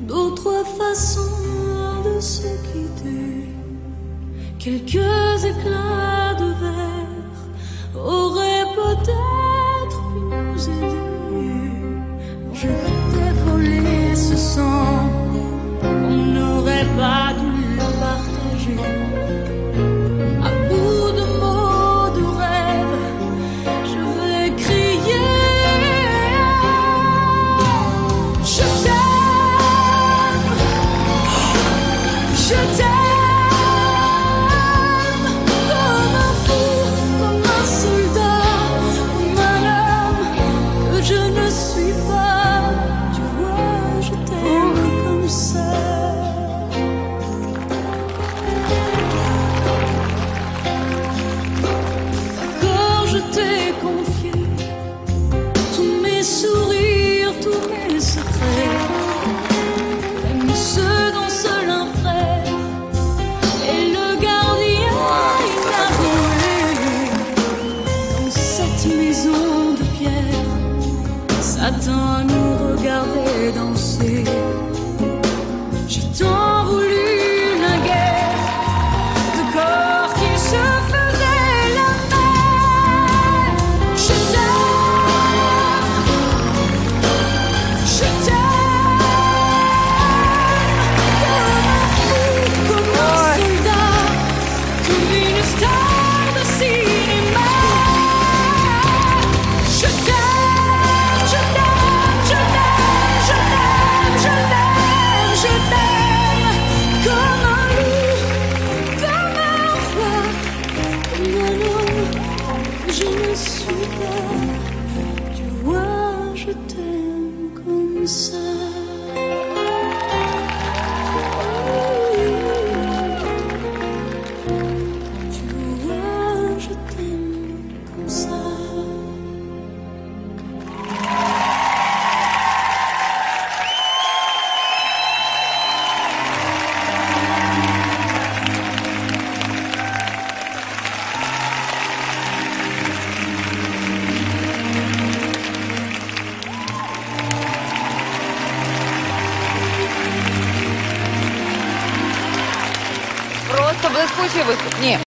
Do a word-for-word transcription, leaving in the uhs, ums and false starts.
d'autres façons de se quitter. Quelques éclats de verre auraient peut-être pu nous aider. Je t'ai volé ce sang, on n'aurait pas dû le partager. À bout de mots, de rêves, je vais crier. Je t'aime, je t'aime, comme un fou, comme un soldat, comme un homme que je ne suis pas. Tu vois, je t'aime comme ça. D'accord, je t'ai confié tous mes sourires, tous mes secrets, même ceux dont seul un frère est le gardien inavoué. Dans cette maison de pierre, Satan nous regardait danser. J'ai tant voulu naguère de corps qui se faisaient la mer. Je t'aime, je t'aime, comme un fou, comme un soldat, comme une star de cinéma. Je t'aime, je t'aime, je t'aime, je t'aime, je t'aime, je t'aime, comme un loup, comme un roi, comme un homme que je ne suis pas. Tu vois, je t'aime comme ça. Tu vois, je t'aime comme ça. Просто блискучий виступ. Ні.